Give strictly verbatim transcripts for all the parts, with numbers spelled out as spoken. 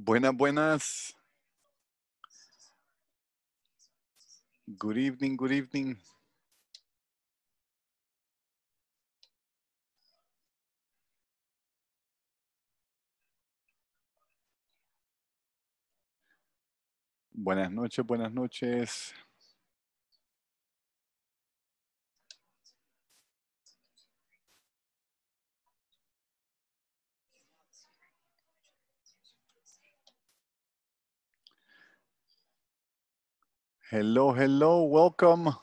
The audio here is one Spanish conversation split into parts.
Buenas, buenas. Good evening, good evening. Buenas noches, buenas noches. Hello, hello, welcome.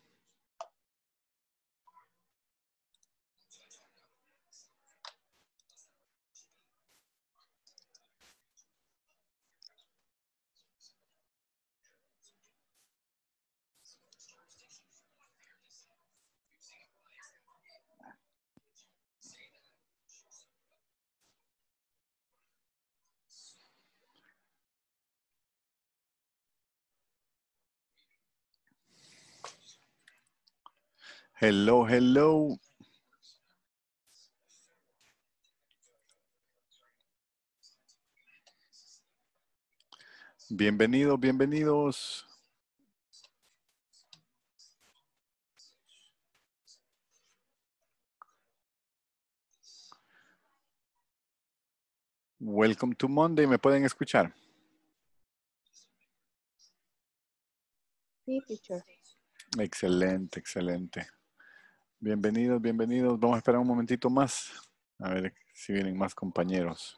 Hello, hello. Bienvenidos, bienvenidos. Welcome to Monday. ¿Me pueden escuchar? Sí, teacher. Excelente, excelente. Bienvenidos, bienvenidos. Vamos a esperar un momentito más. A ver si vienen más compañeros.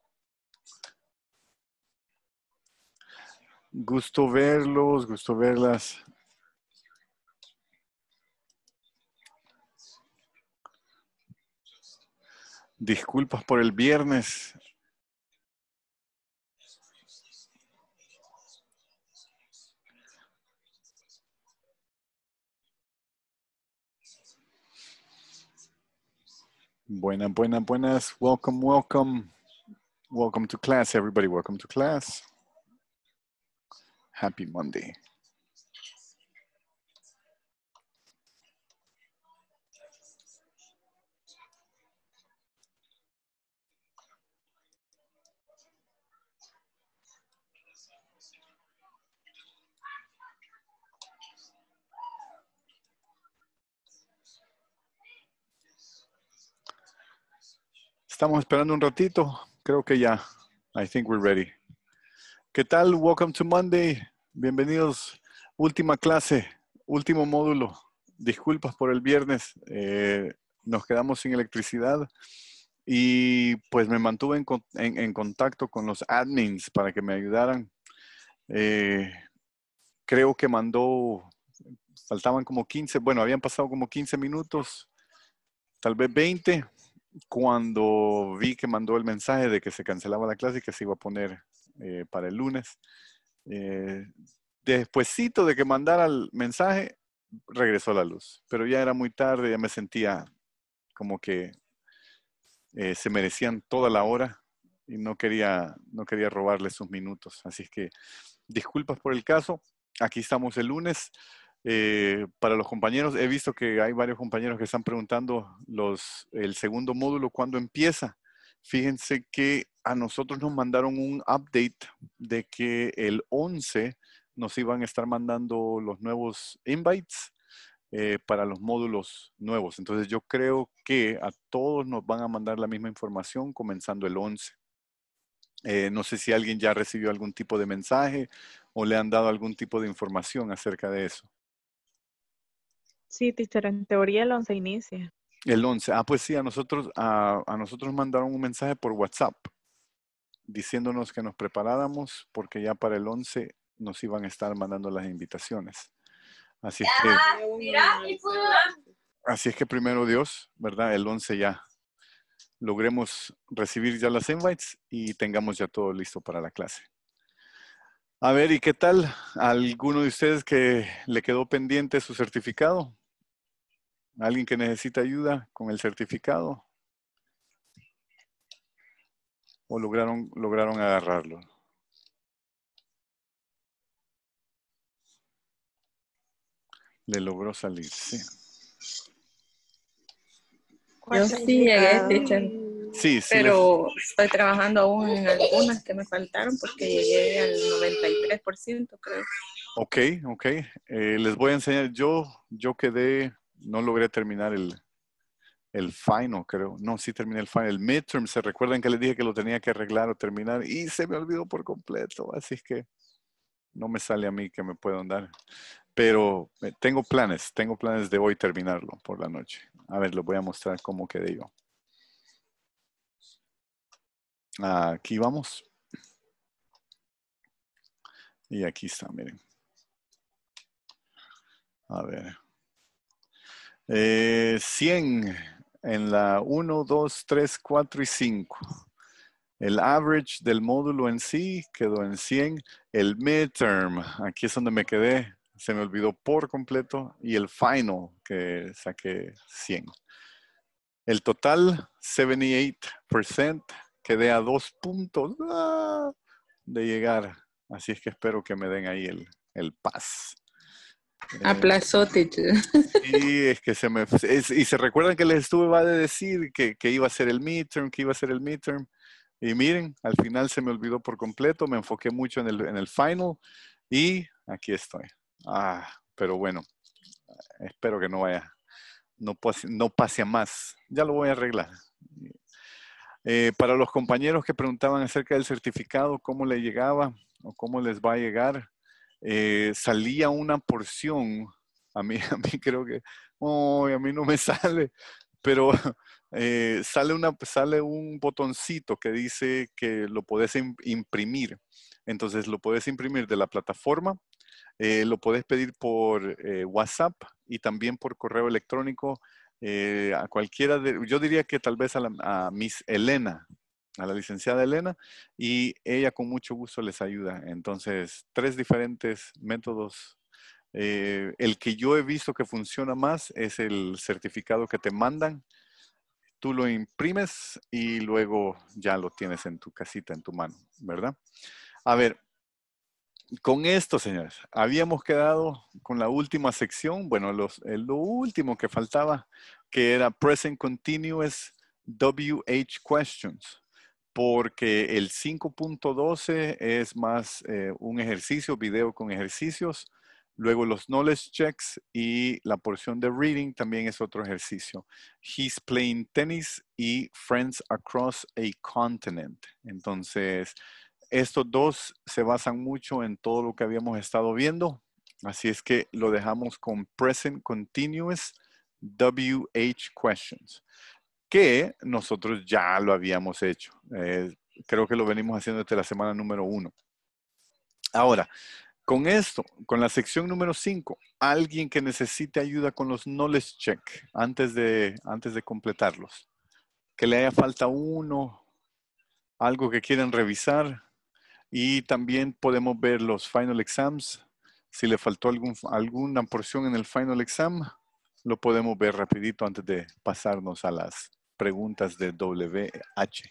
Gusto verlos, gusto verlas. Disculpas por el viernes. Buenas, buenas, buenas. Welcome, welcome. Welcome to class, everybody. Welcome to class. Happy Monday. Estamos esperando un ratito. Creo que ya. I think we're ready. ¿Qué tal? Welcome to Monday. Bienvenidos. Última clase, último módulo. Disculpas por el viernes. Eh, nos quedamos sin electricidad y pues me mantuve en, en, en contacto con los admins para que me ayudaran. Eh, creo que mandó, faltaban como quince, bueno, habían pasado como quince minutos, tal vez veinte. Cuando vi que mandó el mensaje de que se cancelaba la clase y que se iba a poner eh, para el lunes. Eh, despuésito de que mandara el mensaje, regresó la luz. Pero ya era muy tarde, ya me sentía como que eh, se merecían toda la hora y no quería, no quería robarles sus minutos. Así es que disculpas por el caso. Aquí estamos el lunes. Eh, para los compañeros, he visto que hay varios compañeros que están preguntando los, el segundo módulo, ¿cuándo empieza? Fíjense que a nosotros nos mandaron un update de que el once nos iban a estar mandando los nuevos invites eh, para los módulos nuevos. Entonces yo creo que a todos nos van a mandar la misma información comenzando el once. Eh, no sé si alguien ya recibió algún tipo de mensaje o le han dado algún tipo de información acerca de eso. Sí, teacher, en teoría el once inicia. El once. Ah, pues sí, a nosotros, a, a nosotros mandaron un mensaje por WhatsApp diciéndonos que nos preparáramos porque ya para el once nos iban a estar mandando las invitaciones. Así es que, así es que primero Dios, ¿verdad? El once ya logremos recibir ya las invites y tengamos ya todo listo para la clase. A ver, ¿y qué tal? ¿Alguno de ustedes que le quedó pendiente su certificado? ¿Alguien que necesita ayuda con el certificado? ¿O lograron, lograron agarrarlo? Le logró salir, sí. Yo sí llegué, teacher. Sí, sí les... pero estoy trabajando aún en algunas que me faltaron porque llegué al noventa y tres por ciento, creo. Ok, ok. Eh, les voy a enseñar. Yo, yo quedé, no logré terminar el, el final, creo. No, sí terminé el final. El midterm, ¿se recuerdan que les dije que lo tenía que arreglar o terminar? Y se me olvidó por completo. Así es que no me sale a mí que me puedan dar. Pero eh, tengo planes, tengo planes de hoy terminarlo por la noche. A ver, les voy a mostrar cómo quedé yo. Aquí vamos. Y aquí está, miren. A ver. Eh, cien en la uno, dos, tres, cuatro y cinco. El average del módulo en sí quedó en cien. El midterm, aquí es donde me quedé, se me olvidó por completo. Y el final, que saqué cien. El total, setenta y ocho por ciento, quedé a dos puntos ¡ah! de llegar. Así es que espero que me den ahí el, el pass. Eh, Aplazote. y es que se me... Es, y se recuerdan que les estuve va a decir que, que iba a ser el midterm, que iba a ser el midterm. Y miren, al final se me olvidó por completo, me enfoqué mucho en el, en el final y aquí estoy. Ah, pero bueno, espero que no vaya, no pase, no pase a más. Ya lo voy a arreglar. Eh, para los compañeros que preguntaban acerca del certificado, cómo le llegaba o cómo les va a llegar, eh, salía una porción, a mí, a mí creo que, oh, a mí no me sale, pero eh, sale, una, sale un botoncito que dice que lo puedes imprimir. Entonces lo puedes imprimir de la plataforma, eh, lo puedes pedir por eh, WhatsApp y también por correo electrónico eh, a cualquiera de, yo diría que tal vez a, la, a Miss Elena, a la licenciada Elena, y ella con mucho gusto les ayuda. Entonces, tres diferentes métodos. Eh, el que yo he visto que funciona más es el certificado que te mandan. Tú lo imprimes y luego ya lo tienes en tu casita, en tu mano, ¿verdad? A ver, con esto, señores, habíamos quedado con la última sección, bueno, los, lo último que faltaba, que era Present Continuous W H Questions, porque el cinco punto doce es más eh, un ejercicio, video con ejercicios, luego los knowledge checks y la porción de reading también es otro ejercicio. He's playing tennis y Friends Across a Continent. Entonces, estos dos se basan mucho en todo lo que habíamos estado viendo, así es que lo dejamos con Present Continuous W H Questions, que nosotros ya lo habíamos hecho. Eh, creo que lo venimos haciendo desde la semana número uno. Ahora, con esto, con la sección número cinco, alguien que necesite ayuda con los knowledge check antes de, antes de completarlos, que le haya falta uno, algo que quieran revisar. Y también podemos ver los final exams. Si le faltó algún, alguna porción en el final exam, lo podemos ver rapidito antes de pasarnos a las preguntas de W H.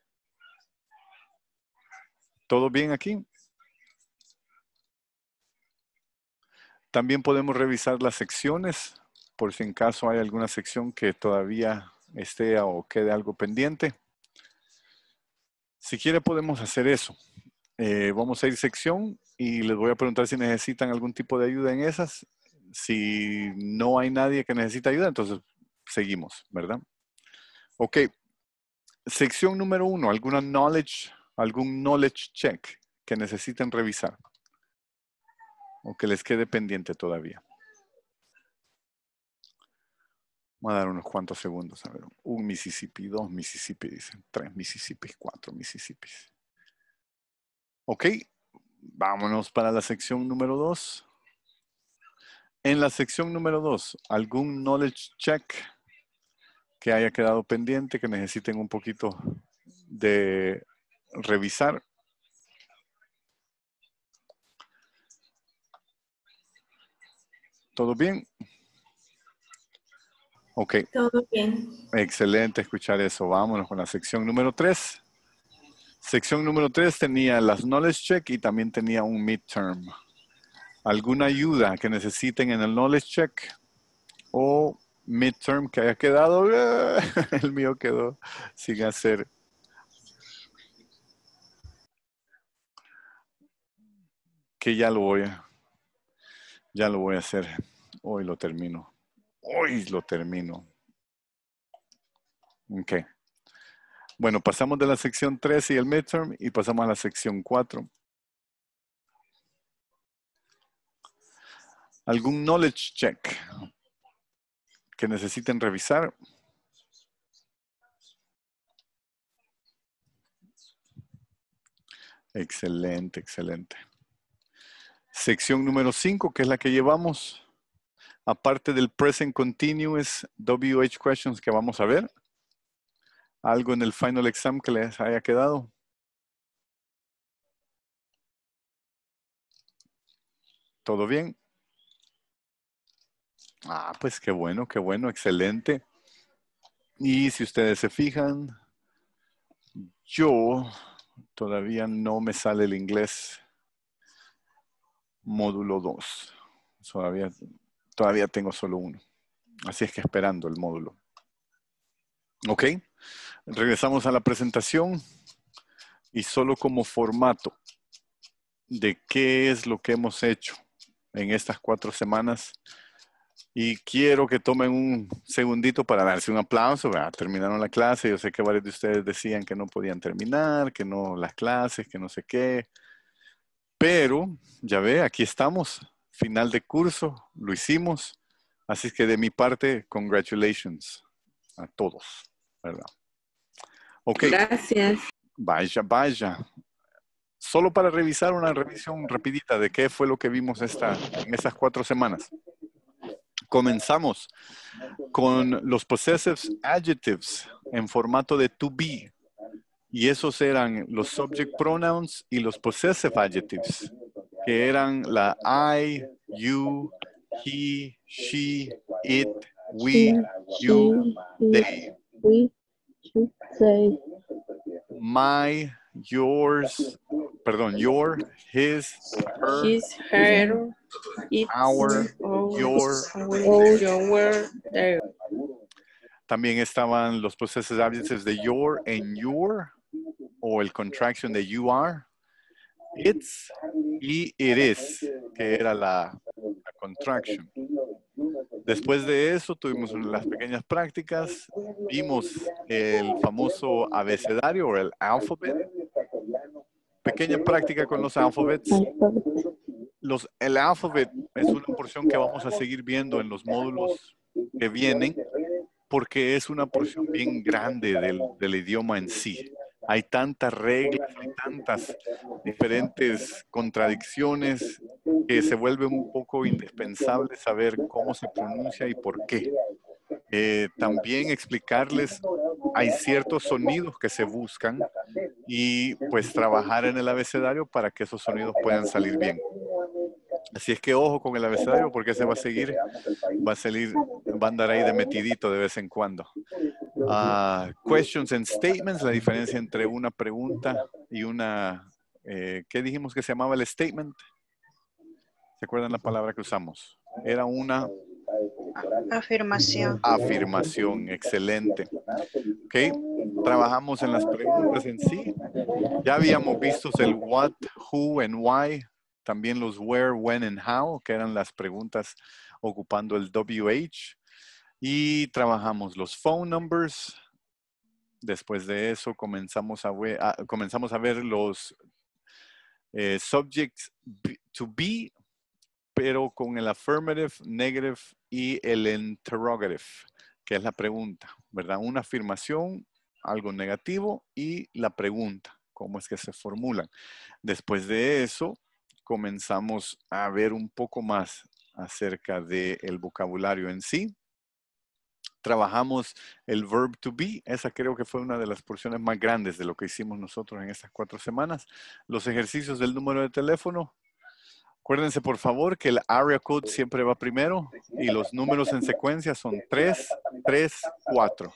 ¿Todo bien aquí? También podemos revisar las secciones, por si en caso hay alguna sección que todavía esté o quede algo pendiente. Si quiere podemos hacer eso. Eh, vamos a ir sección y les voy a preguntar si necesitan algún tipo de ayuda en esas. Si no hay nadie que necesite ayuda, entonces seguimos, ¿verdad? Ok. Sección número uno, alguna knowledge, algún knowledge check que necesiten revisar o que les quede pendiente todavía. Voy a dar unos cuantos segundos. A ver, un Mississippi, dos Mississippi, dicen, tres Mississippi, cuatro Mississippi. Ok, vámonos para la sección número dos. En la sección número dos, algún knowledge check que haya quedado pendiente, que necesiten un poquito de revisar. ¿Todo bien? Ok. Todo bien. Excelente escuchar eso. Vámonos con la sección número tres. Sección número tres tenía las knowledge check y también tenía un midterm. ¿Alguna ayuda que necesiten en el knowledge check o midterm que haya quedado. El mío quedó sin hacer. Que ya lo voy a, ya lo voy a hacer. Hoy lo termino. Hoy lo termino. Ok. Bueno, pasamos de la sección tres y el midterm y pasamos a la sección cuatro. ¿Algún knowledge check que necesiten revisar? Excelente, excelente. Sección número cinco, que es la que llevamos. Aparte del present continuous W H questions que vamos a ver. ¿Algo en el final exam que les haya quedado? ¿Todo bien? Ah, pues qué bueno, qué bueno, excelente. Y si ustedes se fijan, yo todavía no me sale el inglés módulo dos. Todavía, todavía tengo solo uno. Así es que esperando el módulo. Ok, regresamos a la presentación y solo como formato de qué es lo que hemos hecho en estas cuatro semanas. Y quiero que tomen un segundito para darse un aplauso. ¿Verdad? Terminaron la clase. Yo sé que varios de ustedes decían que no podían terminar, que no las clases, que no sé qué. Pero, ya ve, aquí estamos. Final de curso, lo hicimos. Así es que de mi parte, congratulations a todos, ¿verdad? Ok. Gracias. Vaya, vaya. Solo para revisar una revisión rapidita de qué fue lo que vimos esta, en estas cuatro semanas. Comenzamos con los possessive adjectives en formato de to be. Y esos eran los subject pronouns y los possessive adjectives, que eran la I, you, he, she, it, we, you, they. We, she, they. My, yours, perdón, your, his, her, His, her, its, our, our, your. our, your, their. También estaban los possessive adjectives de your and your, o el contraction de you are, it's y it is, que era la, la contraction. Después de eso tuvimos las pequeñas prácticas, vimos el famoso abecedario o el alphabet. Pequeña práctica con los alphabets. Los, el alphabet es una porción que vamos a seguir viendo en los módulos que vienen, porque es una porción bien grande del, del idioma en sí. Hay tantas reglas, hay tantas diferentes contradicciones que se vuelve un poco indispensable saber cómo se pronuncia y por qué. Eh, también explicarles, hay ciertos sonidos que se buscan y pues trabajar en el abecedario para que esos sonidos puedan salir bien. Así es que ojo con el abecedario porque ese va a seguir, va a salir, va a andar ahí de metidito de vez en cuando. Uh, questions and statements, la diferencia entre una pregunta y una, eh, ¿qué dijimos que se llamaba el statement? ¿Se acuerdan la palabra que usamos? Era una afirmación. Afirmación, excelente. Ok, trabajamos en las preguntas en sí. Ya habíamos visto el what, who and why. También los where, when and how, que eran las preguntas ocupando el W H. Y trabajamos los phone numbers. Después de eso comenzamos a ver, a, comenzamos a ver los eh, subjects to be, pero con el affirmative, negative y el interrogative, que es la pregunta, ¿verdad? Una afirmación, algo negativo y la pregunta, cómo es que se formulan. Después de eso, comenzamos a ver un poco más acerca del vocabulario en sí. Trabajamos el verb to be, esa creo que fue una de las porciones más grandes de lo que hicimos nosotros en estas cuatro semanas. Los ejercicios del número de teléfono. Acuérdense por favor que el area code siempre va primero y los números en secuencia son tres, tres, cuatro.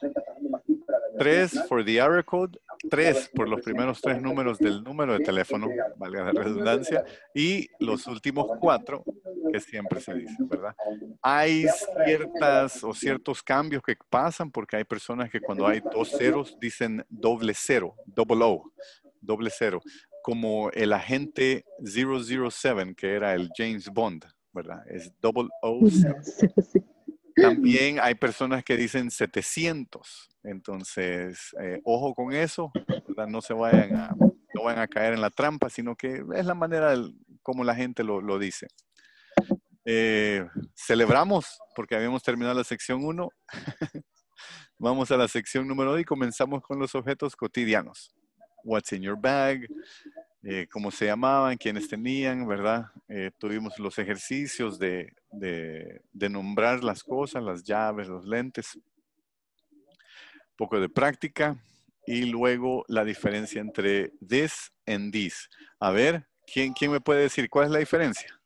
tres for the area code, tres por los primeros tres números del número de teléfono, valga la redundancia, y los últimos cuatro que siempre se dice, ¿verdad? Hay ciertas o ciertos cambios que pasan porque hay personas que cuando hay dos ceros dicen doble cero, double O, doble cero, como el agente cero cero siete, que era el James Bond, ¿verdad? Es double O. También hay personas que dicen setecientos, entonces eh, ojo con eso, ¿verdad? No se vayan a, no vayan a caer en la trampa, sino que es la manera del, como la gente lo, lo dice. Eh, celebramos porque habíamos terminado la sección uno. Vamos a la sección número dos y comenzamos con los objetos cotidianos. What's in your bag? Eh, cómo se llamaban, quiénes tenían, ¿verdad? Eh, tuvimos los ejercicios de, de, de nombrar las cosas, las llaves, los lentes. Un poco de práctica. Y luego la diferencia entre this and this. A ver, ¿quién, quién me puede decir cuál es la diferencia?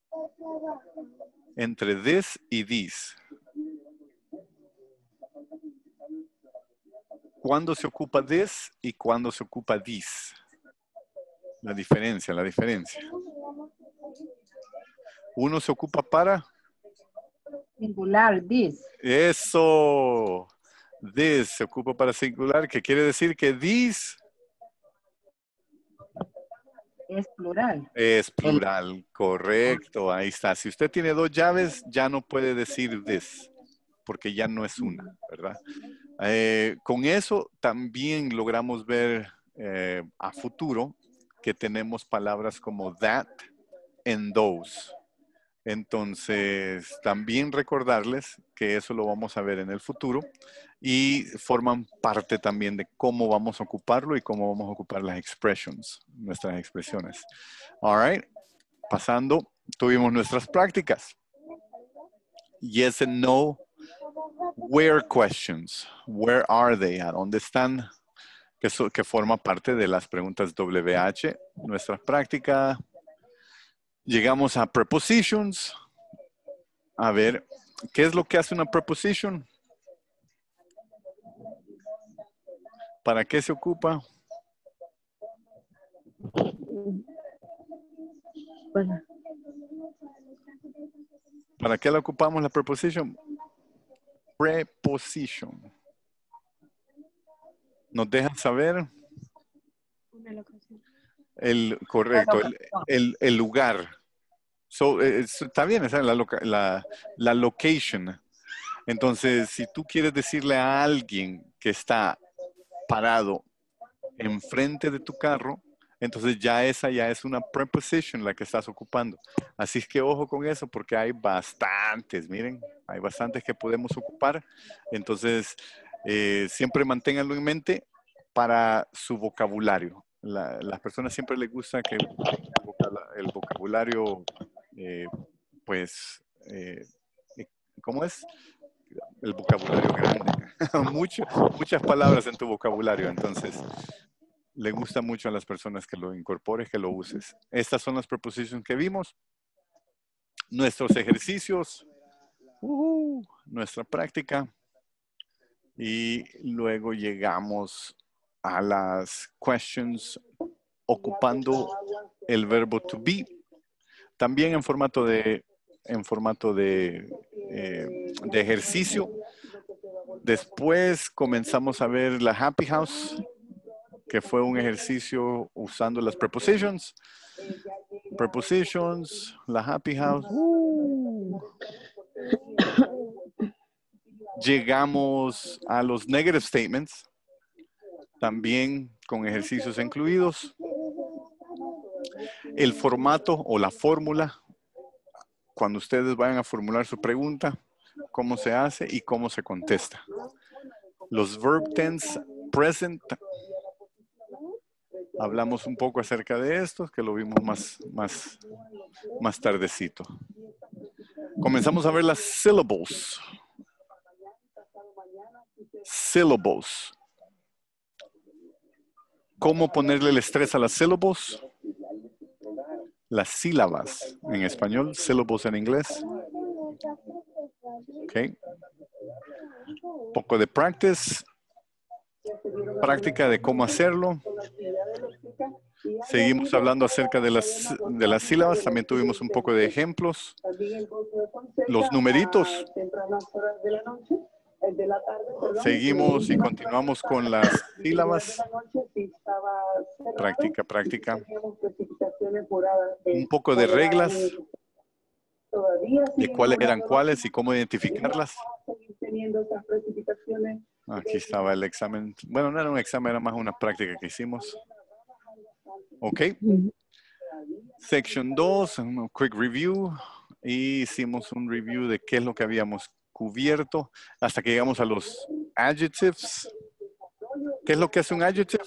Entre this y this. ¿Cuándo se ocupa this y cuándo se ocupa this? La diferencia, la diferencia. Uno se ocupa para... Singular, this. Eso. This se ocupa para singular, que quiere decir que this... Es plural. Es plural, correcto. Ahí está. Si usted tiene dos llaves, ya no puede decir this, porque ya no es una, ¿verdad? Eh, con eso también logramos ver eh, a futuro que tenemos palabras como that and those. Entonces, también recordarles que eso lo vamos a ver en el futuro y forman parte también de cómo vamos a ocuparlo y cómo vamos a ocupar las expressions, nuestras expresiones. All right. Pasando, tuvimos nuestras prácticas. Yes and no. Where questions. Where are they? ¿A dónde están? Que, so, que forma parte de las preguntas W H. Nuestra práctica. Llegamos a prepositions. A ver, ¿qué es lo que hace una preposition? ¿Para qué se ocupa? Bueno. ¿Para qué la ocupamos la preposition? Preposition. ¿Nos dejan saber? Una locación. El, correcto, el, el, el lugar. So, es, está bien, esa es la, loca, la, la location. Entonces, si tú quieres decirle a alguien que está parado enfrente de tu carro, entonces ya esa ya es una preposition la que estás ocupando. Así es que ojo con eso porque hay bastantes, miren, hay bastantes que podemos ocupar. Entonces, eh, siempre manténganlo en mente para su vocabulario. La, las personas siempre les gusta que el vocabulario, eh, pues, eh, ¿cómo es? El vocabulario grande. Mucho, muchas palabras en tu vocabulario, entonces le gusta mucho a las personas que lo incorpores, que lo uses. Estas son las preposiciones que vimos. Nuestros ejercicios, uh, nuestra práctica y luego llegamos a las questions ocupando el verbo to be, también en formato de, en formato de, eh, de ejercicio. Después comenzamos a ver la Happy House, que fue un ejercicio usando las prepositions. Prepositions, la Happy House. Uh. Llegamos a los negative statements, también con ejercicios incluidos. El formato o la fórmula, cuando ustedes vayan a formular su pregunta, cómo se hace y cómo se contesta. Los verb tense present, hablamos un poco acerca de estos, que lo vimos más, más, más tardecito. Comenzamos a ver las syllables. Syllables. ¿Cómo ponerle el estrés a las syllables? Las sílabas en español, syllables en inglés. Ok. Un poco de practice. Práctica de cómo hacerlo. Seguimos hablando acerca de las, de las sílabas. También tuvimos un poco de ejemplos. Los numeritos. Seguimos y continuamos con las sílabas. Práctica, práctica. Un poco de reglas. De cuáles eran cuáles y cómo identificarlas. Aquí estaba el examen. Bueno, no era un examen, era más una práctica que hicimos. Ok. Section dos, un quick review. Y hicimos un review de qué es lo que habíamos cubierto hasta que llegamos a los adjectives. ¿Qué es lo que hace un adjective?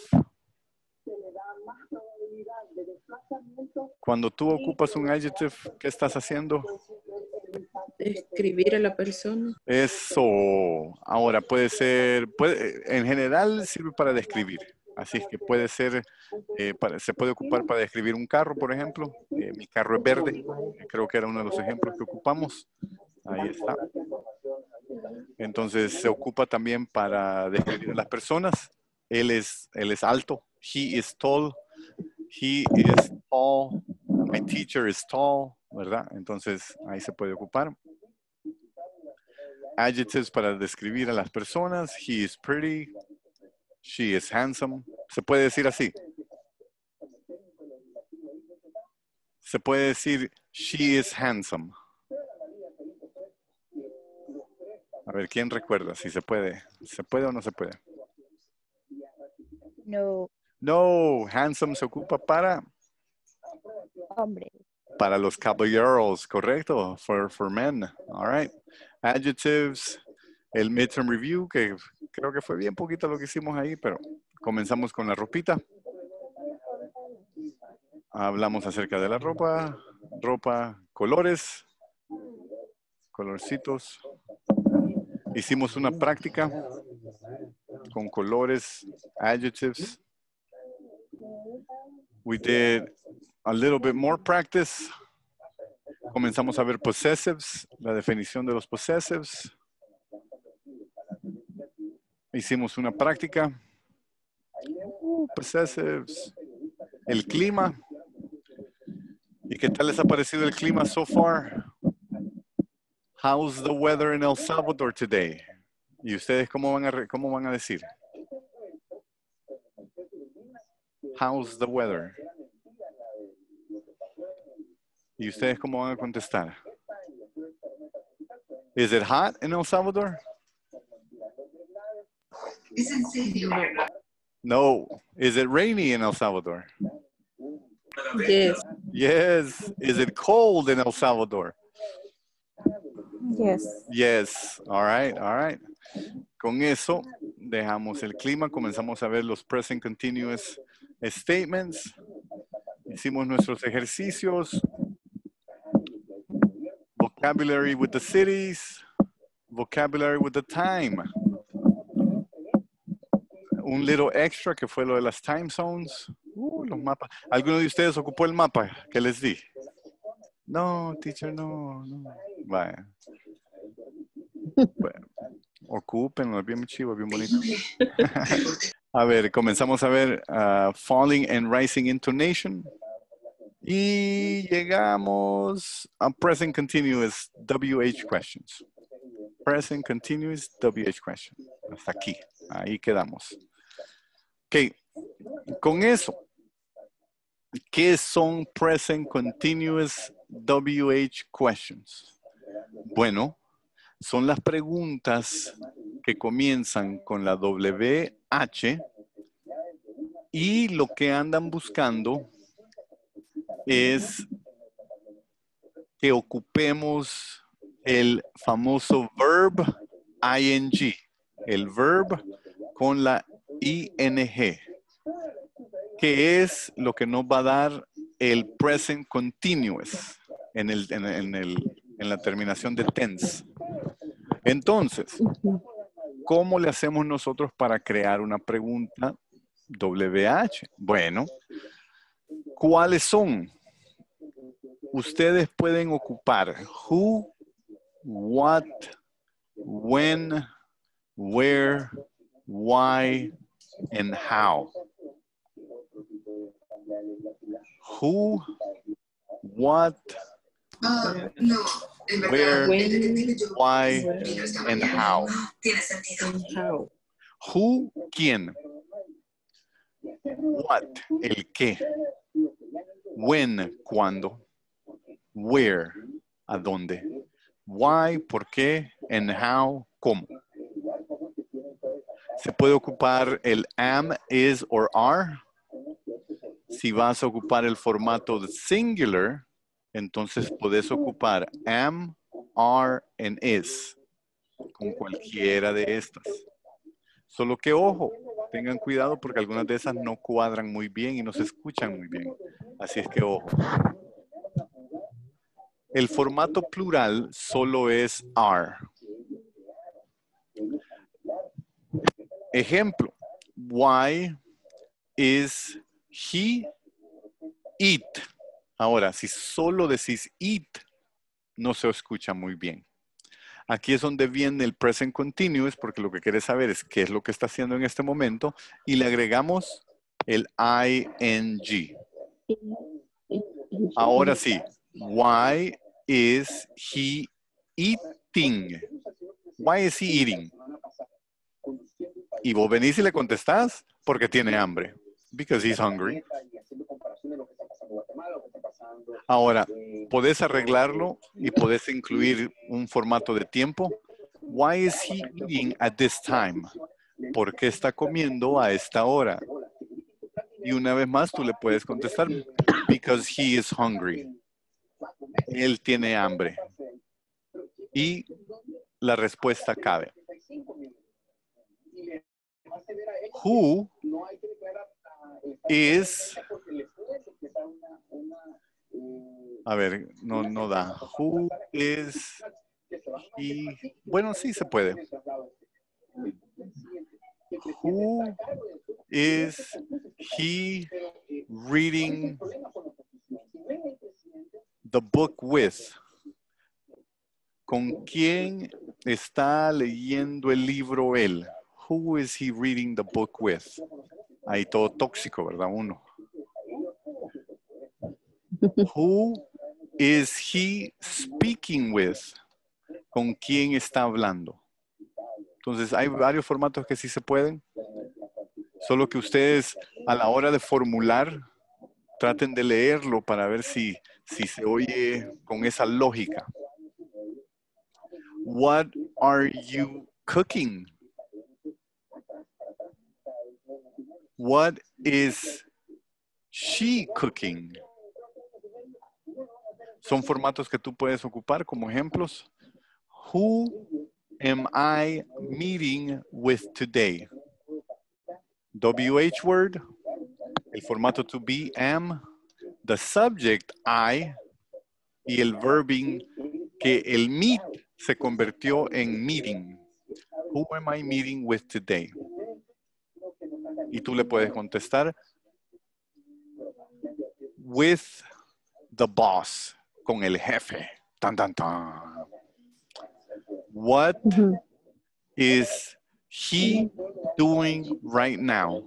Cuando tú ocupas un adjective, ¿qué estás haciendo? Describir a la persona. Eso. Ahora puede ser, puede, en general sirve para describir. Así es que puede ser, eh, para, se puede ocupar para describir un carro, por ejemplo. Eh, mi carro es verde. Creo que era uno de los ejemplos que ocupamos. Ahí está. Entonces se ocupa también para describir a las personas. Él es, él es alto. He is tall. He is tall. My teacher is tall. ¿Verdad? Entonces ahí se puede ocupar. Adjectives para describir a las personas. He is pretty. She is handsome. Se puede decir así. Se puede decir she is handsome. A ver, ¿quién recuerda si se puede? ¿Se puede o no se puede? No. No, handsome se ocupa para Hombre. para los caballeros, correcto, for, for men. All right. Adjectives, el midterm review, que creo que fue bien poquito lo que hicimos ahí, pero comenzamos con la ropita. Hablamos acerca de la ropa, ropa, colores, colorcitos. Hicimos una práctica con colores, adjectives. We did a little bit more practice. Comenzamos a ver possessives, la definición de los possessives. Hicimos una práctica. Uh, possessives. El clima. ¿Y qué tal les ha parecido el clima so far? How's the weather in El Salvador today? ¿Y ustedes cómo van a, cómo van a decir? How's the weather? ¿Y ustedes cómo van a contestar? Is it hot in El Salvador? ¿Es en serio? No. Is it rainy in El Salvador? Yes. Yes. Is it cold in El Salvador? Yes. Yes. All right, all right. Con eso dejamos el clima, comenzamos a ver los present continuous statements. Hicimos nuestros ejercicios. Vocabulary with the cities. Vocabulary with the time. Un little extra que fue lo de las time zones. Uh, los mapas. ¿Alguno de ustedes ocupó el mapa que les di? No, teacher, no. no. Vaya. Bueno, ocúpenlo, es bien chivo, bien bonito. A ver, comenzamos a ver uh, falling and rising intonation. Y llegamos a present continuous W H questions. Present continuous W H questions. Hasta aquí. Ahí quedamos. Ok. Con eso, ¿qué son present continuous W H questions? Bueno, son las preguntas que comienzan con la W H y lo que andan buscando es que ocupemos el famoso verb ing, el verb con la ing, que es lo que nos va a dar el present continuous en, el, en, en, el, en la terminación de tense. Entonces, ¿cómo le hacemos nosotros para crear una pregunta W H? Bueno, ¿cuáles son? Ustedes pueden ocupar who, what, when, where, why, and how. Who, what, Uh, where, when, why, where, and how. and how. Who, quién. What, el qué. When, cuándo. Where, a dónde. Why, por qué, and how, cómo. Se puede ocupar el am, is, or are. Si vas a ocupar el formato de singular, entonces puedes ocupar am, are, and is. Con cualquiera de estas. Solo que ojo, tengan cuidado porque algunas de esas no cuadran muy bien y no se escuchan muy bien. Así es que ojo. El formato plural solo es are. Ejemplo, why is he eat? Ahora, si solo decís eat, no se escucha muy bien. Aquí es donde viene el present continuous, porque lo que quieres saber es qué es lo que está haciendo en este momento, y le agregamos el ing. Ahora sí, why is he eating? Why is he eating? Y vos venís y le contestás porque tiene hambre. Because he's hungry. Ahora, podés arreglarlo y podés incluir un formato de tiempo. Why is he eating at this time? ¿Por qué está comiendo a esta hora? Y una vez más tú le puedes contestar, because he is hungry. Él tiene hambre. Y la respuesta cabe. Who is... A ver, no, no da. Who is he? Bueno, sí se puede. Who is he reading the book with? ¿Con quién está leyendo el libro él? Who is he reading the book with? Ahí todo tóxico, ¿verdad? Uno. Who is he speaking with? ¿Con quién está hablando? Entonces, hay varios formatos que sí se pueden. Solo que ustedes, a la hora de formular, traten de leerlo para ver si, si se oye con esa lógica. What are you cooking? What is she cooking? Son formatos que tú puedes ocupar como ejemplos. Who am I meeting with today? W H word, el formato to be, am, the subject, I, y el verbing que el meet se convirtió en meeting. Who am I meeting with today? Y tú le puedes contestar with the boss, con el jefe. Tan, tan, tan. What mm-hmm. is he doing right now?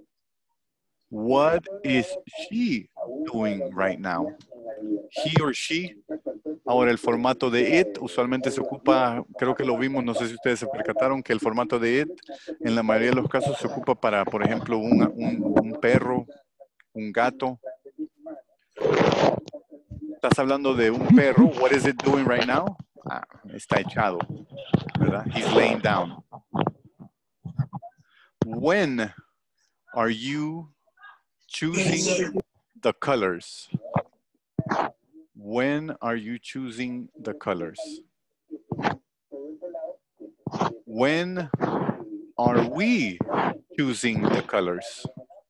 What is she doing right now? He or she. Ahora el formato de it usualmente se ocupa, creo que lo vimos, no sé si ustedes se percataron que el formato de it en la mayoría de los casos se ocupa para, por ejemplo, un, un, un perro, un gato. Estás hablando de un perro. What is it doing right now? Ah, está echado, ¿verdad? He's laying down. When are you choosing the colors? When are you choosing the colors? When are we choosing the colors?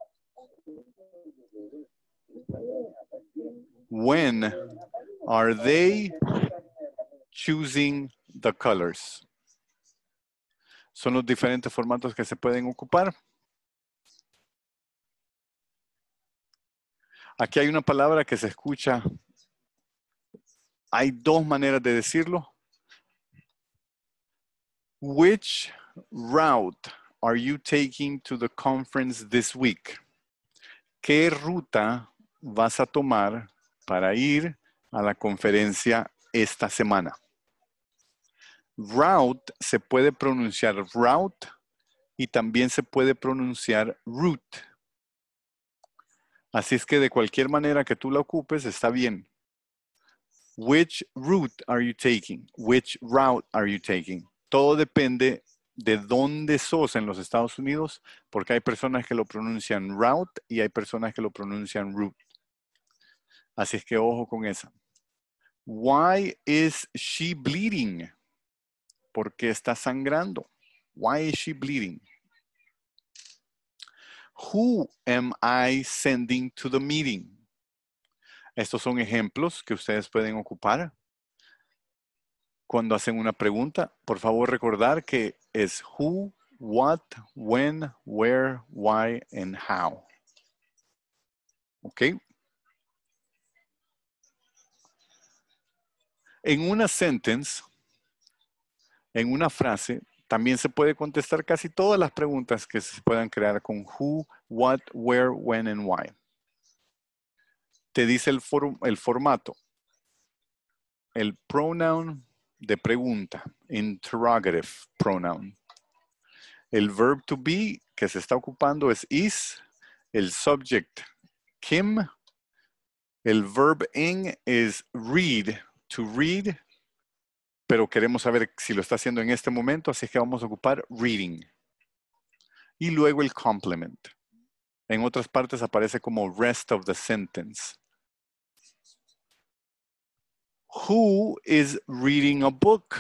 When are they choosing the colors? Son los diferentes formatos que se pueden ocupar. Aquí hay una palabra que se escucha. Hay dos maneras de decirlo. Which route are you taking to the conference this week? ¿qué ruta vas a tomar para ir a la conferencia esta semana? Route se puede pronunciar route y también se puede pronunciar route. Así es que de cualquier manera que tú la ocupes está bien. Which route are you taking? Which route are you taking? Todo depende de dónde sos en los Estados Unidos, porque hay personas que lo pronuncian route y hay personas que lo pronuncian route. Así es que ojo con esa. Why is she bleeding? ¿Por qué está sangrando? Why is she bleeding? Who am I sending to the meeting? Estos son ejemplos que ustedes pueden ocupar cuando hacen una pregunta. Por favor, recordar que es who, what, when, where, why, and how. ¿Ok? En una sentence, en una frase, también se puede contestar casi todas las preguntas que se puedan crear con who, what, where, when, and why. Te dice el, for, el formato. El pronoun de pregunta, interrogative pronoun. El verb to be que se está ocupando es is. El subject, Kim. El verb in es read, to read. Pero queremos saber si lo está haciendo en este momento, así que vamos a ocupar reading. Y luego el complement. En otras partes aparece como rest of the sentence. Who is reading a book?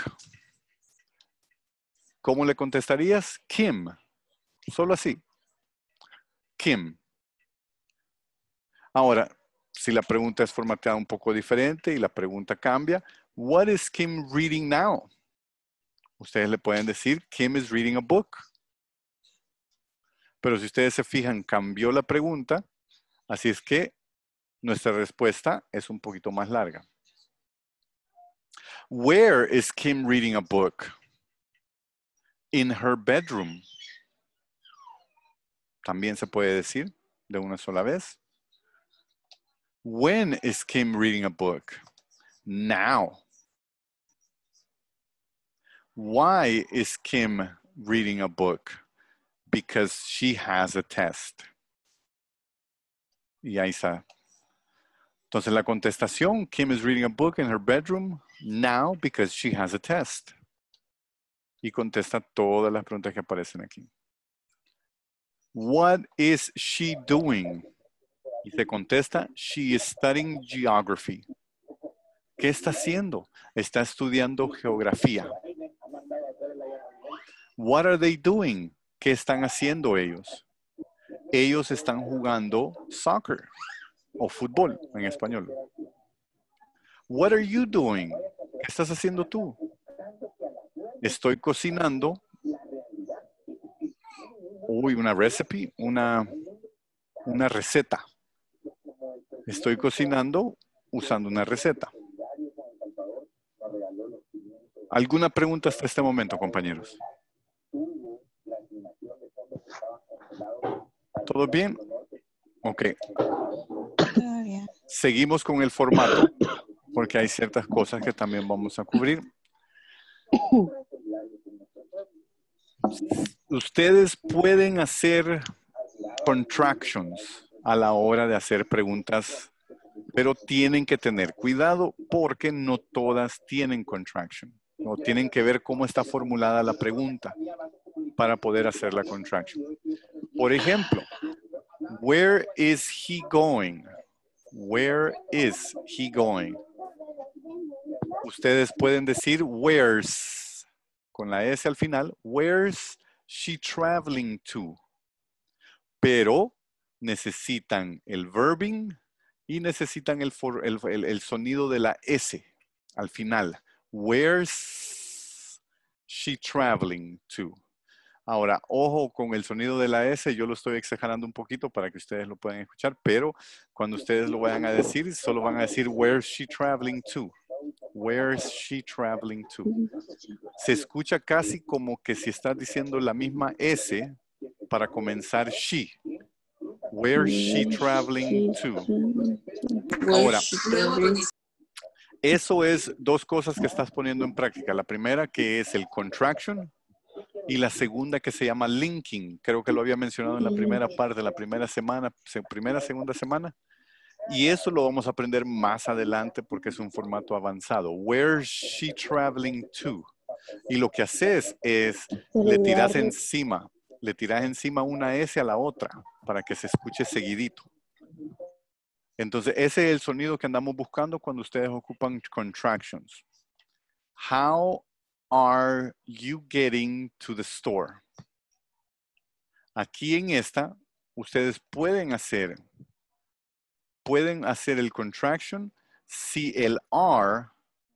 ¿Cómo le contestarías? Kim. Solo así. Kim. Ahora, si la pregunta es formateada un poco diferente y la pregunta cambia, what is Kim reading now? Ustedes le pueden decir, Kim is reading a book. Pero si ustedes se fijan, cambió la pregunta, así es que nuestra respuesta es un poquito más larga. Where is Kim reading a book? In her bedroom. También se puede decir de una sola vez. When is Kim reading a book? Now. Why is Kim reading a book? Because she has a test. Y ahí está. Entonces la contestación, Kim is reading a book in her bedroom now because she has a test. Y contesta todas las preguntas que aparecen aquí. What is she doing? Y se contesta, she is studying geography. ¿Qué está haciendo? Está estudiando geografía. What are they doing? ¿Qué están haciendo ellos? Ellos están jugando soccer o fútbol en español. What are you doing? ¿Qué estás haciendo tú? Estoy cocinando. Uy, una recipe, una, una receta. Estoy cocinando usando una receta. ¿Alguna pregunta hasta este momento, compañeros? ¿Todo bien? Ok. Todo bien. Seguimos con el formato porque hay ciertas cosas que también vamos a cubrir. Ustedes pueden hacer contractions a la hora de hacer preguntas, pero tienen que tener cuidado porque no todas tienen contraction. No tienen que ver cómo está formulada la pregunta para poder hacer la contraction. Por ejemplo, where is he going? Where is he going? Ustedes pueden decir where's, con la S al final, where's she traveling to? Pero necesitan el verbing y necesitan el, for, el, el, el sonido de la S al final. Where's she traveling to? Ahora, ojo con el sonido de la S, yo lo estoy exagerando un poquito para que ustedes lo puedan escuchar, pero cuando ustedes lo vayan a decir, solo van a decir, where's she traveling to? Where's she traveling to? Se escucha casi como que si estás diciendo la misma S para comenzar she. Where's she traveling to? Ahora, eso es dos cosas que estás poniendo en práctica. La primera que es el contraction y la segunda que se llama linking. Creo que lo había mencionado en la primera parte, la primera semana, primera, segunda semana. Y eso lo vamos a aprender más adelante porque es un formato avanzado. Where's she traveling to? Y lo que haces es, le tiras encima, le tiras encima una S a la otra para que se escuche seguidito. Entonces, ese es el sonido que andamos buscando cuando ustedes ocupan contractions. How are you getting to the store? Aquí en esta, ustedes pueden hacer, pueden hacer el contraction si el are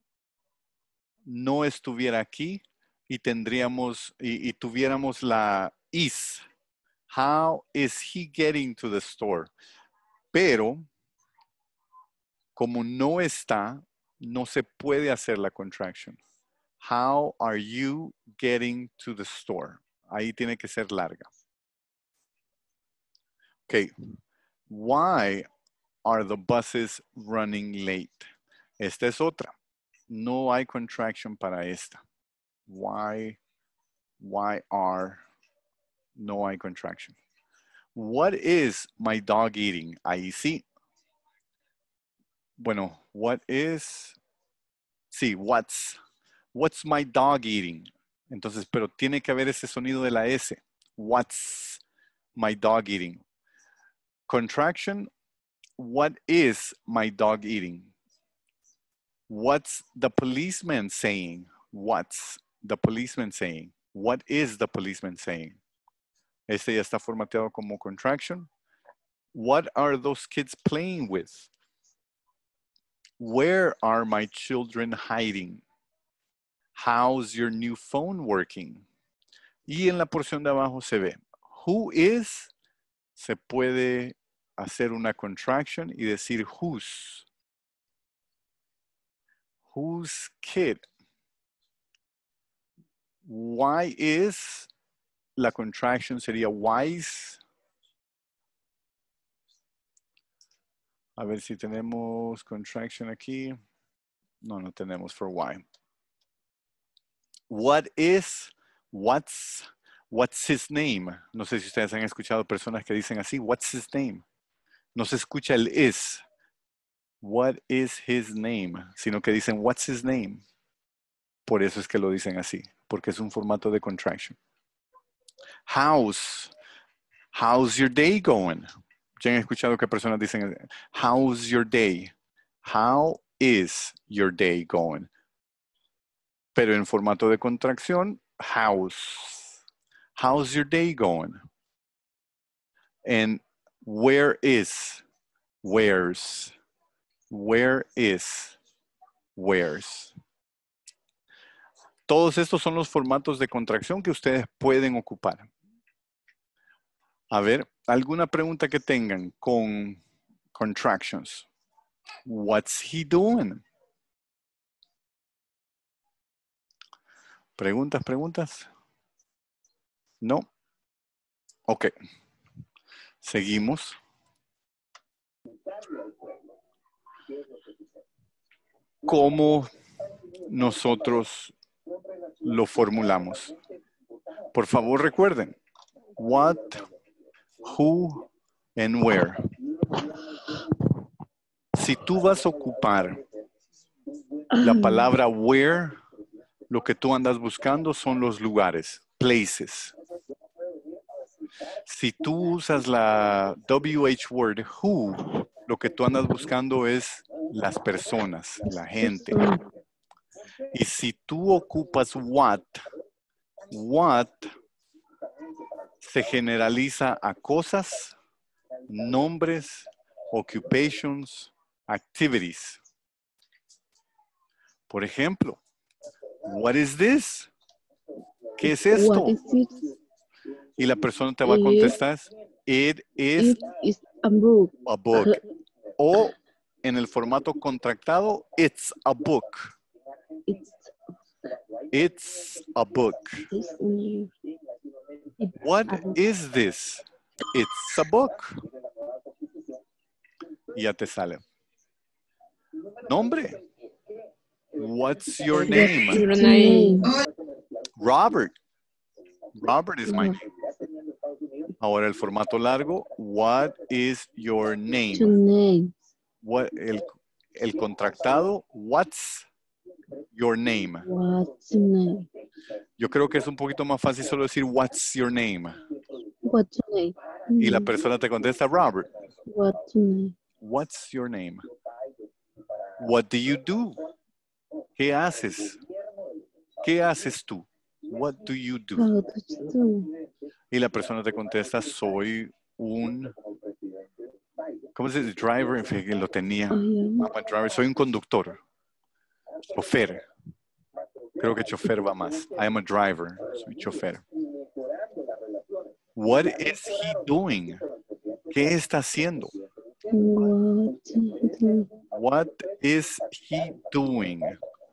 no estuviera aquí y tendríamos, y, y tuviéramos la is. How is he getting to the store? Pero, como no está, no se puede hacer la contraction. How are you getting to the store? Ahí tiene que ser larga. Ok. Why are the buses running late? Esta es otra. No hay contraction para esta. Why, why are, no hay contraction. What is my dog eating? Ahí sí. Bueno, what is, sí, what's, what's my dog eating? Entonces, pero tiene que haber ese sonido de la S. What's my dog eating? Contraction, what is my dog eating? What's the policeman saying? What's the policeman saying? What is the policeman saying? Este ya está formateado como contraction. What are those kids playing with? Where are my children hiding? How's your new phone working? Y en la porción de abajo se ve, who is, se puede hacer una contraction y decir whose. Whose kid? Why is, la contraction sería why's. A ver si tenemos contraction aquí. No, no tenemos for why. What is, what's, what's his name? No sé si ustedes han escuchado personas que dicen así, what's his name? No se escucha el is. What is his name? Sino que dicen, what's his name? Por eso es que lo dicen así, porque es un formato de contraction. How's, how's your day going? Ya han escuchado que personas dicen, how's your day? How is your day going? Pero en formato de contracción, how's. How's your day going? And where is, where's. Where is, where's. Todos estos son los formatos de contracción que ustedes pueden ocupar. A ver, ¿alguna pregunta que tengan con contractions? What's he doing? ¿Preguntas, preguntas? No. Ok. Seguimos. ¿Cómo nosotros lo formulamos? Por favor, recuerden. What, who, and where. Si tú vas a ocupar la palabra where, lo que tú andas buscando son los lugares, places. Si tú usas la W H word, who, lo que tú andas buscando es las personas, la gente. Y si tú ocupas what, what se generaliza a cosas, nombres, occupations, activities. Por ejemplo, what is this? ¿Qué es esto? What is it? Y la persona te va a contestar, it is It is a book. a book. O en el formato contractado, it's a book. It's, It's a book. it's new. It's What a book. is this? It's a book. Y ya te sale. Nombre. What's your name? Your name. Robert. Robert is my name. Ahora el formato largo. What is your Your name? name. What, el, el contractado. What's your name? What's your name? Yo creo que es un poquito más fácil solo decir what's your name. What's your name? Y la Mm, persona te contesta Robert. What's your name? What's your name? What do you do? ¿Qué haces? ¿Qué haces tú? What do you do? How do you do? Y la persona te contesta, soy un, ¿cómo se dice? Driver, en fin, que lo tenía. I am I'm a driver. Soy un conductor. Chofer. Creo que chofer va más. I am a driver. Soy chofer. What is he doing? ¿Qué está haciendo? what you do. What is he doing?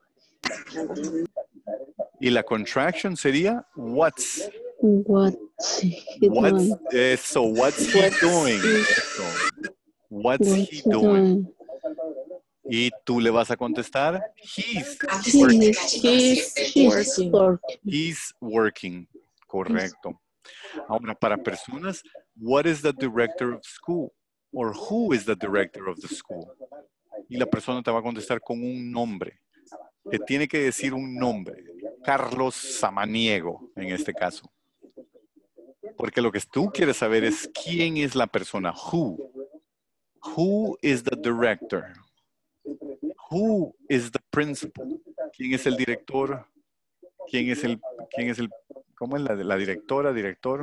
Y la contraction sería what's. What's he What's doing? eso? What's he What's doing? he- Eso. What's What's he he doing? doing? Y tú le vas a contestar he's working. He's, He's he's working. working. He's working. Correcto. Ahora, para personas, what is the director of school? Or who is the director of the school? Y la persona te va a contestar con un nombre. Te tiene que decir un nombre. Carlos Samaniego, en este caso. Porque lo que tú quieres saber es quién es la persona. Who. Who is the director? Who is the principal? ¿Quién es el director? ¿Quién es el, quién es el, cómo es la, la directora, director?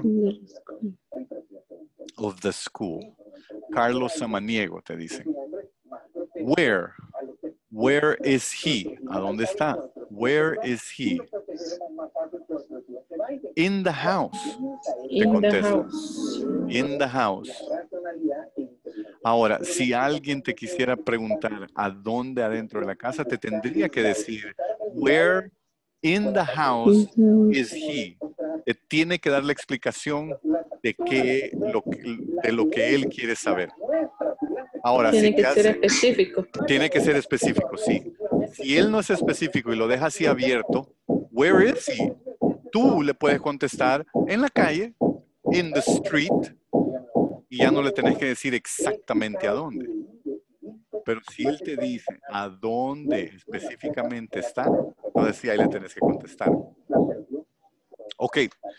Of the school. Carlos Samaniego, te dicen. Where? Where is he? ¿A dónde está? Where is he? In the house. Te In the contesta. house. In the house. Ahora, si alguien te quisiera preguntar a dónde adentro de la casa, te tendría que decir, where in the house is he? Te tiene que dar la explicación de, qué, lo, que- de lo que él quiere saber. Ahora, Tiene si que te ser hace- específico. tiene que ser específico, sí. Si él no es específico y lo deja así abierto, where is he? Tú le puedes contestar en la calle, in the street, y ya no le tenés que decir exactamente a dónde. Pero si él te dice a dónde específicamente está, entonces sí, ahí le tenés que contestar. Ok.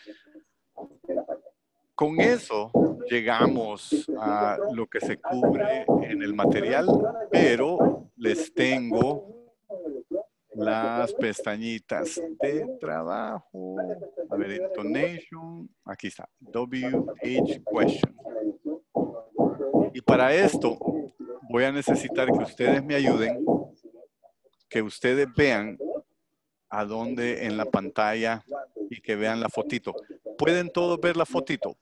Con eso llegamos a lo que se cubre en el material, pero les tengo las pestañitas de trabajo. A ver, intonation. Aquí está. W H question. Y para esto voy a necesitar que ustedes me ayuden, que ustedes vean a dónde en la pantalla y que vean la fotito. ¿Pueden todos ver la fotito?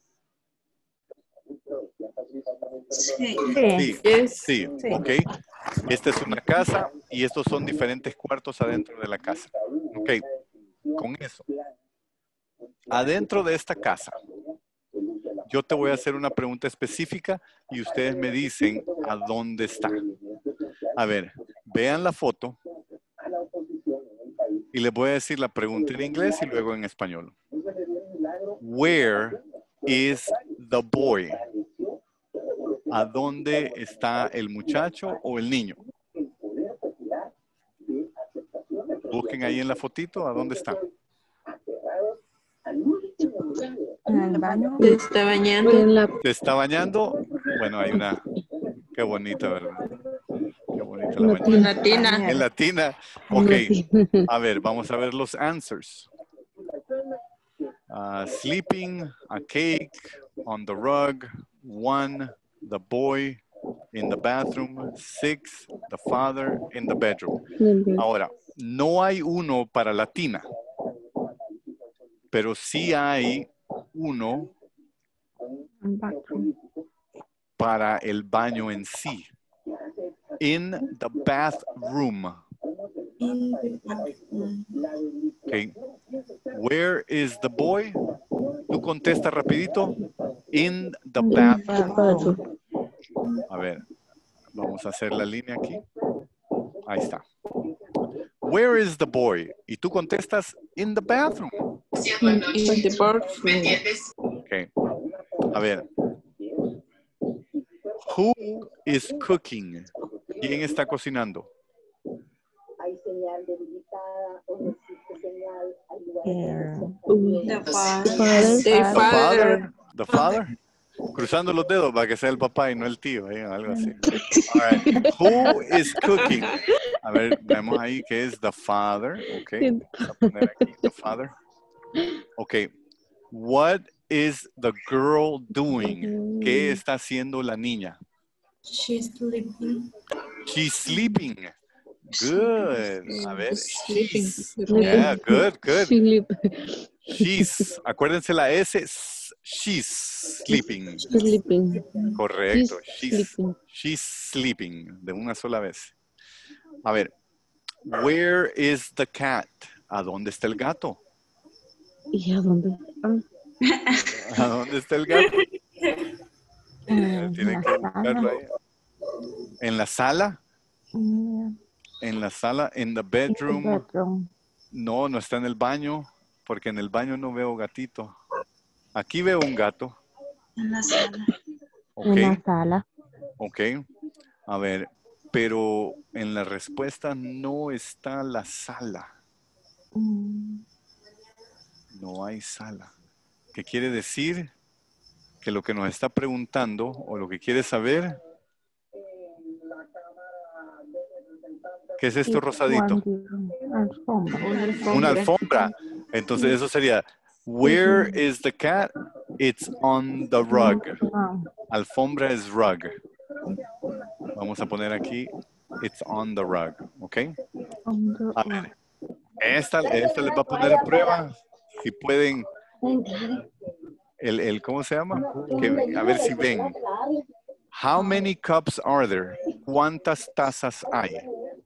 Sí. Sí, Yes. sí, ok. Esta es una casa y estos son diferentes cuartos adentro de la casa. Ok, con eso. Adentro de esta casa, yo te voy a hacer una pregunta específica y ustedes me dicen a dónde está. A ver, vean la foto y les voy a decir la pregunta en inglés y luego en español. Where is the boy? ¿A dónde está el muchacho o el niño? Busquen ahí en la fotito, ¿a dónde está? En el baño. Se está bañando. En la ¿Se está bañando? Bueno, hay una... Qué bonita, ¿verdad? Qué bonita la Una bañera. Una tina. En la tina. Ok, una- a ver, vamos a ver los answers. Uh, sleeping, a cake, on the rug, one, the boy, in the bathroom, six, the father, in the bedroom. Ahora, no hay uno para la tina, pero sí hay uno Bathroom. para el baño en sí. In the bathroom. Okay. Where is the boy? Tú contesta rapidito. In the bathroom. bathroom. A ver, Vamos a hacer la línea aquí. Ahí está. Where is the boy? Y tú contestas, in the bathroom. In the bathroom. Okay. A ver. Who is cooking? ¿Quién está cocinando? Here. The The The father. father. The father. Cruzando los dedos para que sea el papá y no el tío, ¿eh? Algo así. All right. Who is cooking? A ver, vemos ahí que es the father. Ok. Vamos a poner aquí the father. Ok. What is the girl doing? ¿Qué está haciendo la niña? She's sleeping. She's sleeping. Good. A ver, Sleeping. she's. Yeah, good, good. Sleep. She's. Acuérdense la S. s- She's sleeping. Sleeping. Correcto. She's She's, sleeping. she's sleeping. De una sola vez. A ver. Where is the cat? ¿A dónde está el gato? ¿Y a dónde? Ah, ¿A dónde está el gato? Eh, Tienen la que buscarlo sala. ahí. ¿En la sala? Mm, En la sala, en the in the bedroom. bedroom. No, no está en el baño, porque en el baño no veo gatito. Aquí veo un gato. En la sala. Ok, En la sala. ok. A ver, pero en la respuesta no está la sala. Mm, No hay sala. ¿Qué quiere decir? Que lo que nos está preguntando o lo que quiere saber, ¿qué es esto it's rosadito? one alfombra. Una alfombra. Una alfombra. Entonces eso sería, where is the cat? It's on the rug. Ah, Alfombra es rug. Vamos a poner aquí, it's on the rug. ¿Ok? on the A ver, esta, esta les va a poner a prueba. Si pueden, el, el ¿cómo se llama? Que, a ver si ven. How many cups are there? ¿Cuántas tazas hay?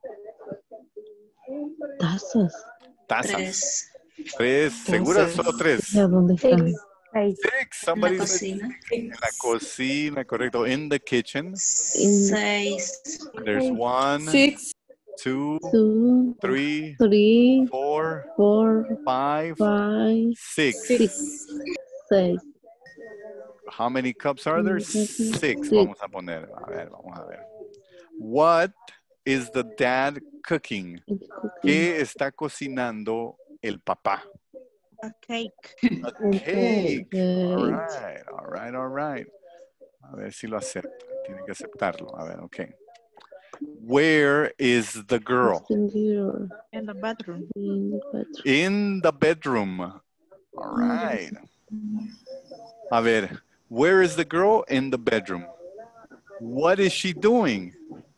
Tazas. Tazas. Tres. Tres. ¿Seguras? Tazas. Solo tres. ¿Y a dónde están? seis. Six. En la Somebody said cocina. en la cocina, correcto. In the kitchen. Seis. There's one, Six. two, Two, three, three, four, four, five, five, six. six, seis. How many cups are there? Six. Six. Vamos a poner. A ver, vamos a ver. What is the dad cooking? ¿Qué está cocinando el papá? A cake. A cake. All Cake. right, all right, all right. A ver si lo acepta. Tiene que aceptarlo. A ver, ok. Where is the girl? In the In the bathroom. in the bedroom. In the bedroom. All right. A ver, where is the girl? In the bedroom. What is she doing?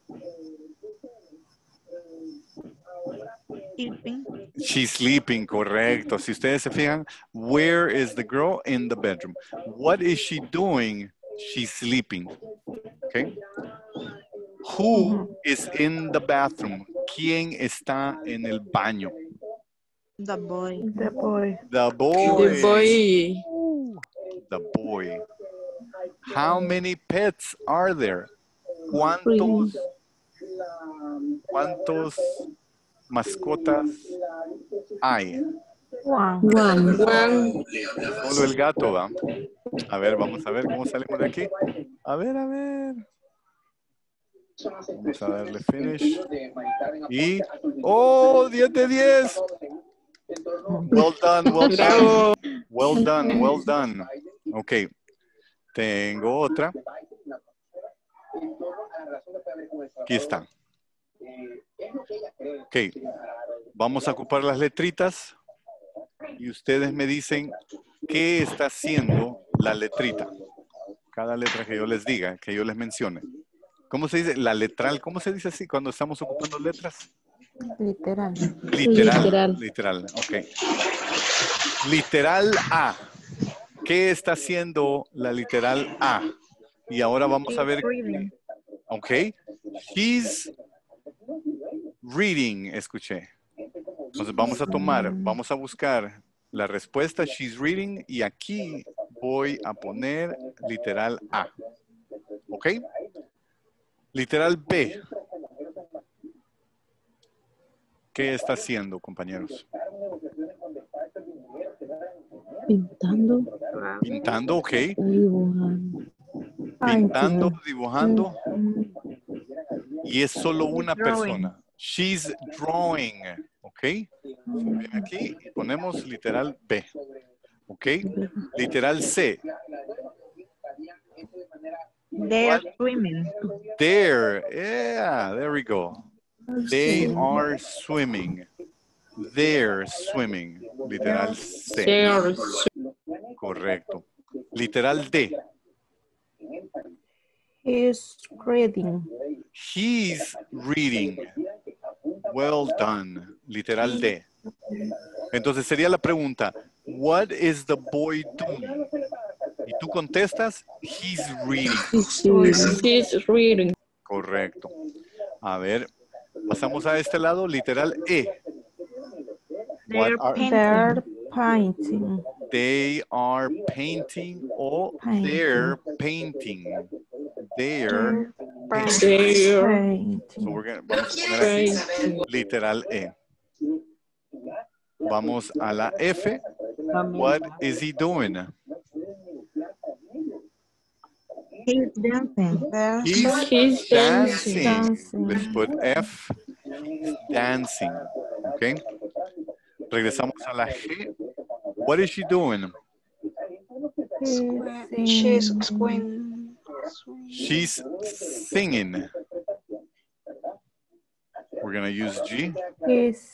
Sleeping. She's sleeping, correcto. Si ustedes se fijan, where is the girl? In the bedroom. What is she doing? She's sleeping. Okay. Who is in the bathroom? ¿Quién está en el baño? The boy. The boy. The boy. The boy. The boy. How many pets are there? ¿Cuántos, cuántos mascotas hay? One. One. One. Solo el gato, ¿va? A ver, vamos a ver cómo salimos de aquí. A ver, a ver. Vamos a darle finish. Y, oh, diez de diez. Well done, well done. Well done, well done. Ok. Tengo otra. Aquí está. Ok. Vamos a ocupar las letritas. Y ustedes me dicen qué está haciendo la letrita. Cada letra que yo les diga, que yo les mencione. ¿Cómo se dice? La letral. ¿Cómo se dice así cuando estamos ocupando letras? Literal. Literal. Literal. Literal. Ok. Literal A. ¿Qué está haciendo la literal A? Y ahora vamos a ver. Reading. Ok. She's reading. Escuché. Entonces vamos a tomar, vamos a buscar la respuesta. She's reading. Y aquí voy a poner literal A. ¿Ok? Literal B. ¿Qué está haciendo, compañeros? Pintando. Pintando, ok. Dibujando. Pintando, Painting. dibujando. Mm, Y es solo una Drawing. persona. She's drawing. ¿Ok? Ven aquí y ponemos literal B. ¿Ok? Literal C. They're swimming. There. Yeah, there we go. They sí. are swimming. They're swimming. Literal C. They're Correcto. Literal D. He's reading. He's reading. Well done. Literal D. Entonces sería la pregunta, what is the boy doing? Y tú contestas, he's reading. She's reading. Correcto. A ver, pasamos a este lado, literal E. What They're are- painting. They're painting. They are painting or Painting. they're painting. They're painting. They're Painting. So we're gonna, vamos a poner aquí painting. literal E. Vamos a la F. What is he doing? He's dancing. He's He's dancing. dancing. Let's put F. Dancing. Okay. Regresamos a la G. What is she doing? She's She's singing. swing. She's singing. We're going to use G. He's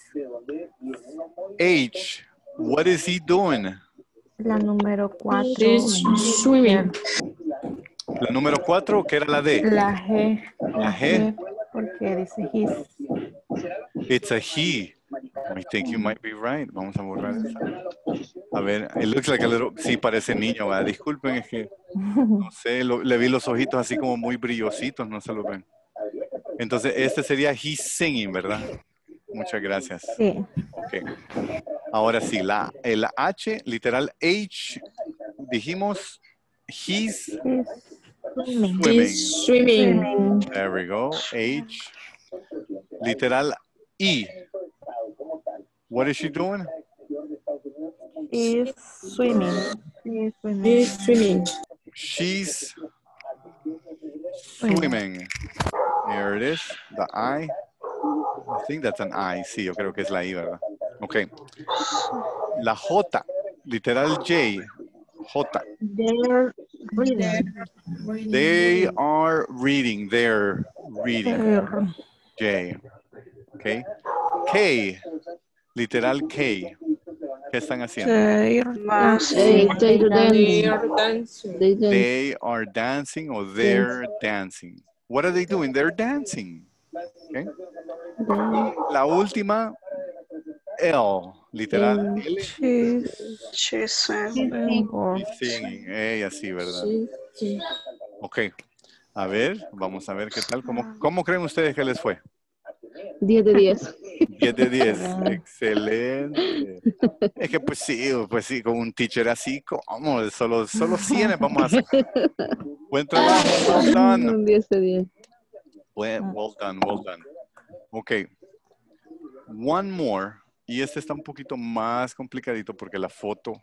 H. What is he doing? la número cuatro. She's swimming. La número cuatro, que era la D. La G. La G. Porque dice he's. It's a he. I think you might be right. Vamos a borrar esa. A ver, it looks like a little... Sí, parece niño, ¿verdad? Disculpen, es que no sé, lo- le vi los ojitos así como muy brillositos, no se lo ven. Entonces, este sería he's singing, ¿verdad? Muchas gracias. Sí. Ok. Ahora sí, la, el H, literal H, dijimos he's He's swimming. He's swimming. swimming. There we go. H. Literal E. What is she doing? He's swimming. He's swimming. He's swimming. She's swimming. There it is. The I. I think that's an I. Sí, yo creo que es la I, ¿verdad? Ok. La J. Literal J. J. They're reading. They are reading. They're reading. They're J. Ok. K. Literal K. ¿Qué están haciendo? they're They, dancing. they They are dancing. They dance. They are dancing or they're dancing. What are they doing? They're dancing. Okay. La última, L. Literal L. She's She's swim. swimming. She's singing. Ella sí, ¿verdad? Sí, sí. Ok. A ver, vamos a ver qué tal. ¿Cómo, cómo creen ustedes que les fue? diez de diez. diez de diez. Excelente. Es que pues sí, pues sí, con un teacher así, ¿cómo? Solo, solo cien vamos a sacar. Buen trabajo, well done. Un diez de diez. Well, well done, well done. Ok. One more. Y este está un poquito más complicadito porque la foto.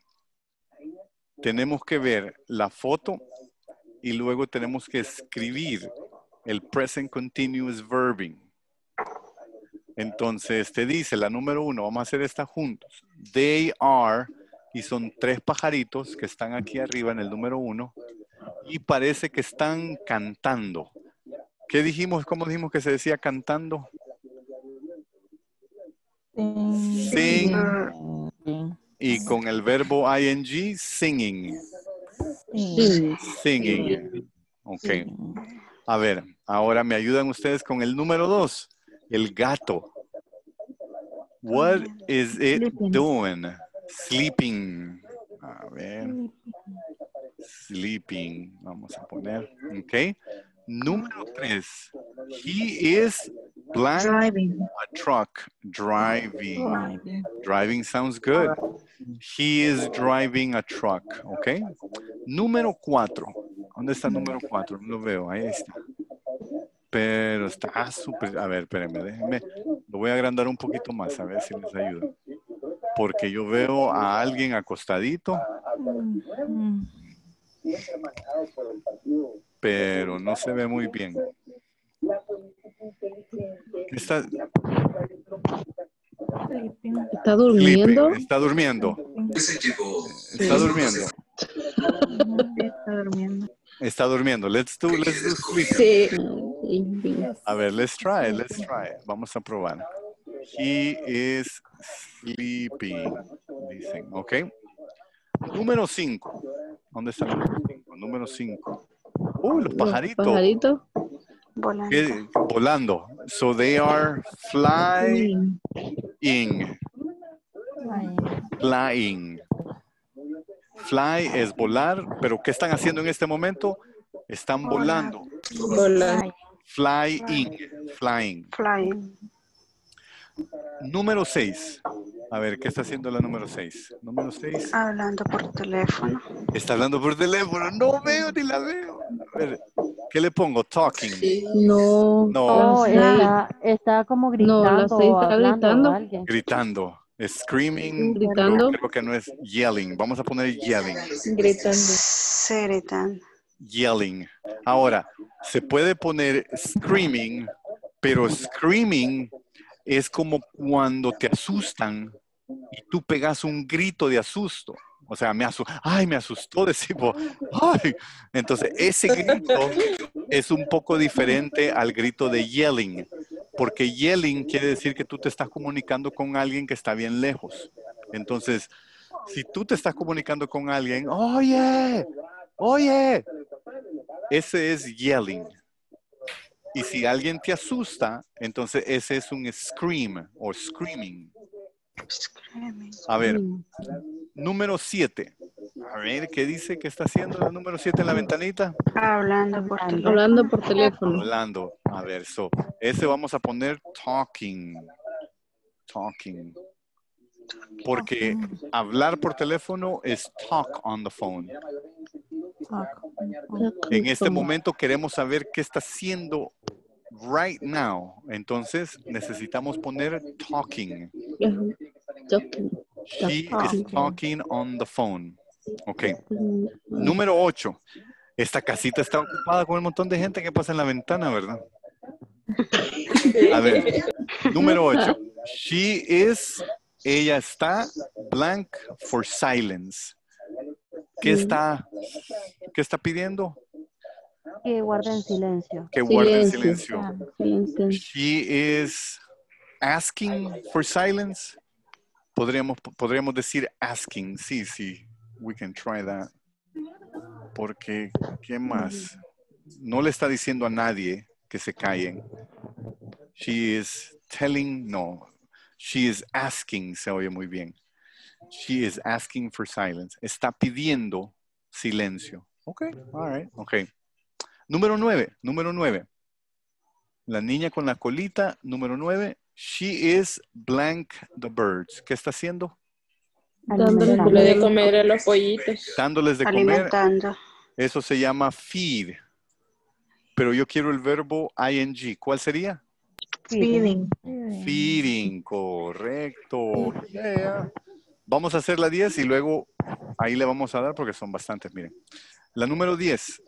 Tenemos que ver la foto y luego tenemos que escribir el present continuous verbing. Entonces te dice la número uno, vamos a hacer esta juntos. They are, y son tres pajaritos que están aquí arriba en el número uno y parece que están cantando. ¿Qué dijimos? ¿Cómo dijimos que se decía cantando? Sing. Sing. Y con el verbo ing, singing. Sí. Singing. Ok. A ver, ahora me ayudan ustedes con el número dos. El gato. What is it Sleeping. doing? Sleeping. A ver. Sleeping. Vamos a poner. Ok. Número tres. He is blank driving. a truck. Driving. Driving. Driving sounds good. He is driving a truck. Ok. Número cuatro. ¿Dónde está el número cuatro? No lo veo. Ahí está. pero está súper, a ver, espérenme, déjenme, lo voy a agrandar un poquito más, a ver si les ayuda. Porque yo veo a alguien acostadito, Mm, pero no se ve muy bien. Está sleeping. ¿Está durmiendo? sleeping, está durmiendo, Sí, está durmiendo, está durmiendo. está durmiendo. Let's do, let's do sleeping. Sí. A ver, let's try it, let's try it. Vamos a probar. He is sleeping, dicen, ¿ok? Número cinco. ¿Dónde está el número cinco? Número cinco. Uy, los Los pajaritos. pajaritos. ¿Qué? Volando. So they are flying. Ay, Flying. Fly es volar, pero ¿qué están haciendo en este momento? Están volando. Volando. ay, Flying. Flying. Flying. Número seis. A ver, ¿qué está haciendo la número seis? Número seis. Hablando por teléfono. Está hablando por teléfono. No veo ni la veo. A ver, ¿qué le pongo? Talking. No. No, Oh, la seis. está, está como gritando. No, la seis está hablando gritando. a alguien. gritando. Screaming. Gritando. Creo que no es yelling. Vamos a poner yelling. Gritando. Se gritan. Yelling. Ahora, se puede poner screaming, pero screaming es como cuando te asustan y tú pegas un grito de asusto. O sea, me asustó. Ay, me asustó, decimos. Ay. Entonces, ese grito es un poco diferente al grito de yelling. Porque yelling quiere decir que tú te estás comunicando con alguien que está bien lejos. Entonces, si tú te estás comunicando con alguien, oye, oye, ese es yelling. Y si alguien te asusta, entonces ese es un scream o screaming. Screaming. A ver, número siete. A ver, ¿qué dice que está haciendo la número siete en la ventanita? Hablando por teléfono. Hablando por teléfono. Hablando. A ver, so, ese vamos a poner talking. Talking. Porque hablar por teléfono es talk on the phone. En este momento queremos saber qué está haciendo right now. Entonces necesitamos poner talking. Talking. She is talking on the phone. Ok. Número ocho. Esta casita está ocupada con un montón de gente que pasa en la ventana, ¿verdad? A ver. Número ocho. She is, ella está blank for silence. ¿Qué está, qué está pidiendo? Que guarden silencio. Que guarden Silencio. silencio. Ah, Silencio. She is asking for silence. Podríamos, podríamos decir asking. Sí, sí. We can try that. Porque, ¿qué más? No le está diciendo a nadie que se callen. She is telling, no. She is asking, se oye muy bien. She is asking for silence. Está pidiendo silencio. Ok, all right, ok. Número nueve, número nueve. La niña con la colita, número nueve. She is blank the birds. ¿Qué está haciendo? Dándole alimentar. Le de comer a los pollitos. Dándoles de comer. Alimentando. Eso se llama feed. Pero yo quiero el verbo ing. ¿Cuál sería? Feeding. Feeding, correcto. Yeah. Vamos a hacer la diez y luego ahí le vamos a dar porque son bastantes, miren. La número diez.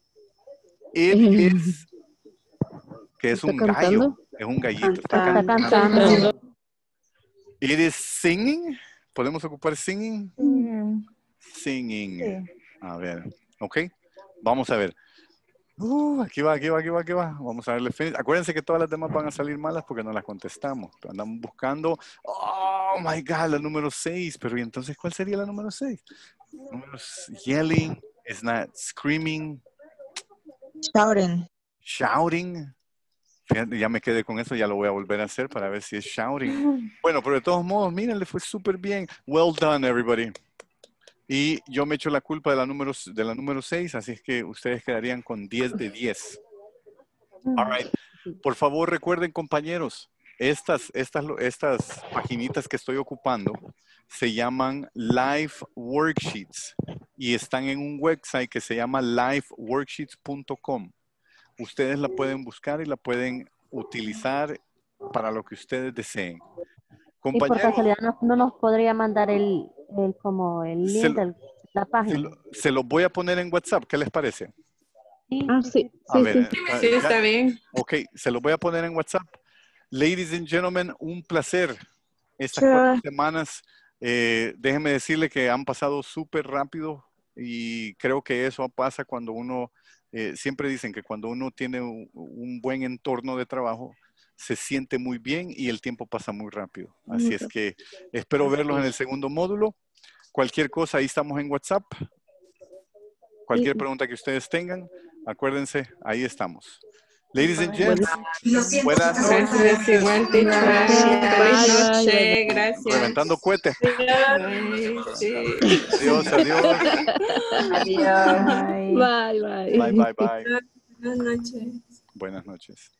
It is, que es ¿Está un gallo. cantando? Es un gallito. Está Cantando. cantando. Cantando. It is singing. ¿Podemos ocupar singing? Mm, Singing. sí. A ver, ok. Vamos a ver. Uh, aquí va, aquí va, aquí va, aquí va. Vamos a darle finish. Acuérdense que todas las demás van a salir malas porque no las contestamos. Pero andamos buscando. Oh my God, la número seis. Pero ¿y entonces cuál sería la número seis? Número yelling. It's not screaming. Shouting. Shouting. Fíjate, ya me quedé con eso. Ya lo voy a volver a hacer para ver si es shouting. Bueno, pero de todos modos, miren, le fue súper bien. Well done, everybody. Y yo me echo la culpa de la número, de la número seis, así es que ustedes quedarían con diez de diez. All right. Por favor, recuerden, compañeros, estas, estas, estas paginitas que estoy ocupando se llaman Live Worksheets y están en un website que se llama live worksheets punto com. ustedes la pueden buscar y la pueden utilizar para lo que ustedes deseen. Y por Compañeros, casualidad no, no nos podría mandar el, el como el Se link lo- de la se, página. lo- se los voy a poner en WhatsApp. ¿Qué les parece? Sí, Ah, sí, sí, A sí, ver, sí. eh, Sí, ya- está bien. ok, se los voy a poner en WhatsApp. Ladies and gentlemen, un placer. Estas Sure. cuatro semanas, eh, déjenme decirle que han pasado súper rápido y creo que eso pasa cuando uno, eh, siempre dicen que cuando uno tiene un, un buen entorno de trabajo, se siente muy bien y el tiempo pasa muy rápido. Así es que espero verlos en el segundo módulo. Cualquier cosa, ahí estamos en WhatsApp. Cualquier Sí. pregunta que ustedes tengan, acuérdense, ahí estamos. Ladies and Bueno. gents, buenas noches. Gracias, igual, teacher. Gracias. Buenas Bye, noches, bye, bye. gracias. Reventando cohetes. Bye, sí. Adiós, adiós. Adiós. Bye. Bye, bye. Bye, bye, bye. Buenas noches. Buenas noches.